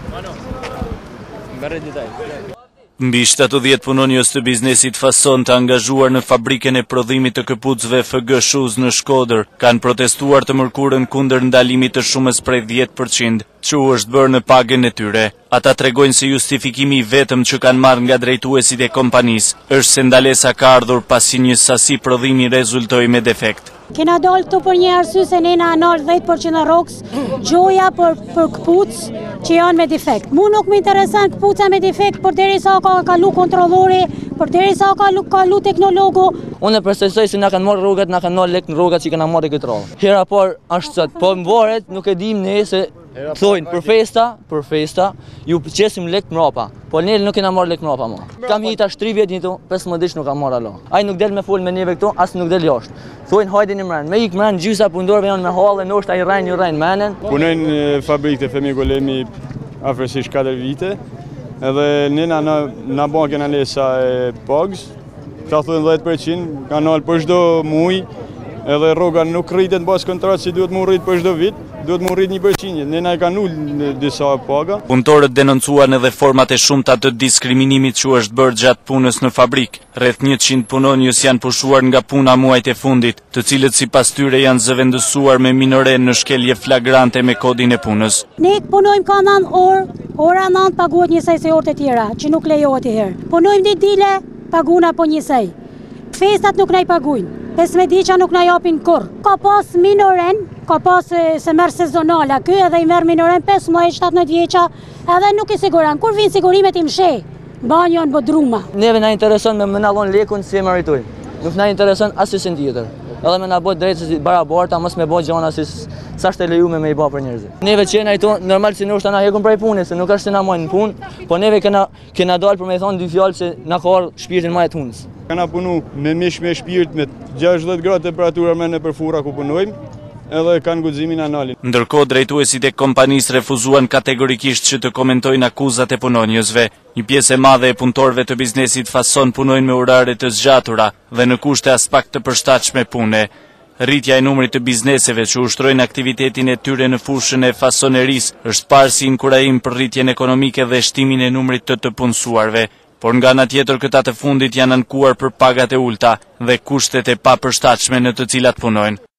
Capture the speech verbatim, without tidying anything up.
Mbi shtatëdhjetë punonjës të biznesit Fason të angazhuar në fabrikën e prodhimit të këpucëve F G Shoes në Shkodër kanë protestuar të mërkurën kundër ndalimit të shumës prej dhjetë përqind, që u është bërë në pagën e tyre. Ata tregojnë se justifikimi vetëm që kanë marrë nga drejtuesit e kompanisë është se ndalesa ka ardhur pasi një sasi prodhimi rezultoi me defekt. Kena dalë këtu për një arsye se nena anal dhjetë përqind rroks, gjoja për, për këpucë që janë me defekt. Mu nuk më interesan këpuca me defekt për deri sa ka kalu kontrollori, për deri sa ka kalu, kalu teknologu. Unë e përsërisoj se na kanë marrë rrogat, na kanë marrë lek në rrogat që kanë marrë këtë rrogë. Hera por është sot, po më varet nuk e dim ne se thojnë për festa, për festa, ju qesim lek mrapa, po ne nuk kena marrë lek mrapa më. Kam hita tri vjet një tu, pesëmbëdhjetë ditë nuk kam marrë alo. Ai nuk del me fol me neve këtu, as nuk del jashtë. Thojnë hajde në mren, me ik mren gjysa pundorëve janë me hallë, ndoshta i rrenë, i rrenë menen. Punojnë në fabrikë të Femi Golemi afërsisht katër vite, edhe nena na na bën kena lesa e pagës, katëdhjetë përqind, kanë dalë për çdo muaj, edhe rroga nuk rritet mbas kontratë si duhet më rrit për çdo vit. Duhet më rrit një përqind, nena e kanë ulë në disa paga. Punëtorët denoncuan edhe format e shumta të diskriminimit që është bërë gjatë punës në fabrikë. Rreth njëqind punonjës janë pushuar nga puna muajt e fundit, të cilët sipas tyre janë zëvendësuar me minore në shkelje flagrante me kodin e punës. Ne punojmë ka nëntë orë, ora nëntë paguhet njësej se orët e tjera, që nuk lejohet i herë. Punojmë ditë dile, paguna po njësej. Festat nuk na i pagujnë. pesëmbëdhjetë diqa nuk na japin kur. Ka pas minoren, ka pas se merë sezonala, ky edhe i merë minoren pesëmbëdhjetë shtatëmbëdhjetë vjeqa, edhe nuk i siguran. Kur vinë sigurimet i mshej, banjon bodruma. Neve na intereson me më nallon lekun si e meritojmë. Nuk na intereson asnjë tjetër. Edhe me na bëj drejtë si barabarta, mos me bëj gjëra si sa është e lejuar me i bë për njerëzit. Neve që na ato normal si ndoshta na hekun prej punës, se nuk është se na mojnë në punë, po neve kena kena dalë për me thonë dy fjalë se na ka ardhur shpirtin më të hunës. Kana punu me mish me shpirt me gjashtëdhjetë gradë temperatura me në përfura ku punojmë, edhe kanë guximin analin. Ndërkohë drejtuesit e kompanisë refuzuan kategorikisht që të komentojnë akuzat e punonjësve. Një pjesë e madhe e punëtorëve të biznesit Fason punojnë me orare të zgjatura dhe në kushte as pak të përshtatshme pune. Rritja e numrit të bizneseve që ushtrojnë aktivitetin e tyre në fushën e fasonerisë është parë si inkurajim për rritjen ekonomike dhe shtimin e numrit të të punësuarve. Por nga ana tjetër këta të fundit janë ankuar për pagat e ulta dhe kushtet e papërshtatshme në të cilat punojnë.